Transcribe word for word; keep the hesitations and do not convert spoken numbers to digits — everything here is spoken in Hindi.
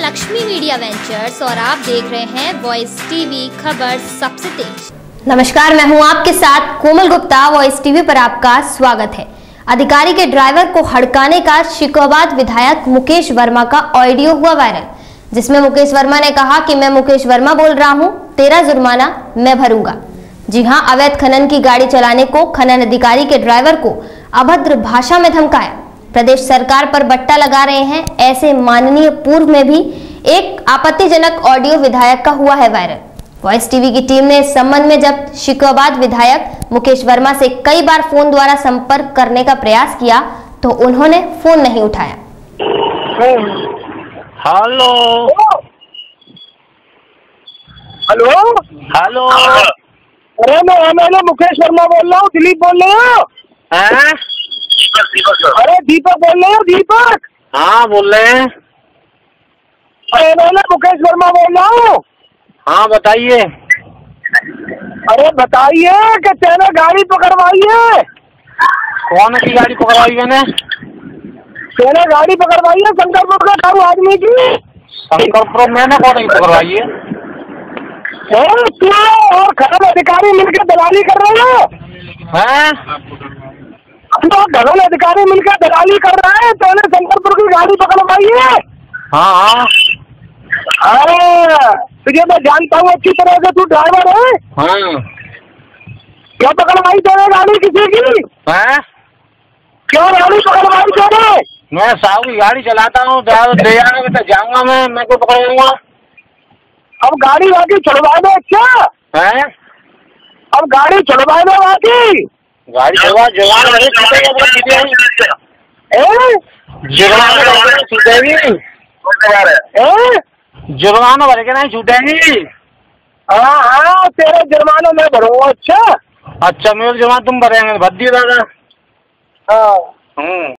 लक्ष्मी मीडिया वेंचर्स और आप देख रहे हैं वॉइस टीवी, खबर सबसे तेज। नमस्कार, मैं हूं आपके साथ कोमल गुप्ता। वॉइस टीवी पर आपका स्वागत है। अधिकारी के ड्राइवर को हड़काने का शिकोहाबाद विधायक मुकेश वर्मा का ऑडियो हुआ वायरल, जिसमें मुकेश वर्मा ने कहा कि मैं मुकेश वर्मा बोल रहा हूं, तेरा जुर्माना मैं भरूंगा। जी हां, अवैध खनन की गाड़ी चलाने को खनन अधिकारी के ड्राइवर को अभद्र भाषा में धमकाया। प्रदेश सरकार पर बट्टा लगा रहे हैं ऐसे माननीय पूर्व में भी एक आपत्तिजनक ऑडियो विधायक का हुआ है वायरल। वॉइस टीवी की टीम ने इस संबंध में जब शिकोहाबाद विधायक मुकेश वर्मा से कई बार फोन द्वारा संपर्क करने का प्रयास किया तो उन्होंने फोन नहीं उठाया। हेलो हेलो हेलो अरे मैं एमएलए मुकेश वर्मा बोल रहा हूँ। दिलीप बोल रहे हो? हैं? अरे दीपक बोल रहे हो? दीपक? हाँ बोल रहे हैं। अरे एमएलए मुकेश वर्मा बोल रहा हूँ। हाँ बताइए। अरे बताइए कि तेने गाड़ी पकड़वाई है? कौन सी गाड़ी पकड़वाई मैंने? तेने गाड़ी पकड़वाई है शंकरपुर के कारू आदमी की। शंकरपुर मैंने कौन सी पकड़वाई है? तू और खनन अधिकारी मिलकर दलाली कर रहे हो? हैं? तो खनन अधिकारी मिलकर दलाली कर रहे हैं। तेने शंकरपुर की गाड़ी पकड़वाई है? हाँ हाँ अरे तुझे मैं जानता हूँ अच्छी तरह से, तू ड्राइवर है। हाँ। क्या पकड़वाई तेरे गाड़ी किसी की? हैं? क्यों गाड़ी पकड़वाई तेरे? मैं साहब की गाड़ी चलाता हूँ, ड्राइवर दे जाएगा तो जाऊंगा मैं मैं को पकड़ूंगा। अब गाड़ी वाकी छुड़वा दे। अच्छा हैं? अब गाड़ी छुड़वा दे वाकी। गाड़ी छुड़वा जुर्माना भरे छूटेगी। जुर्माना छूटेगी। जुर्माना भर के नहीं छूटेगी। हाँ हाँ तेरे जुर्माना मैं भरूंगा। अच्छा अच्छा मेरे जुर्माना तुम भरेंगे? भर दिए दादा। हाँ। हम्म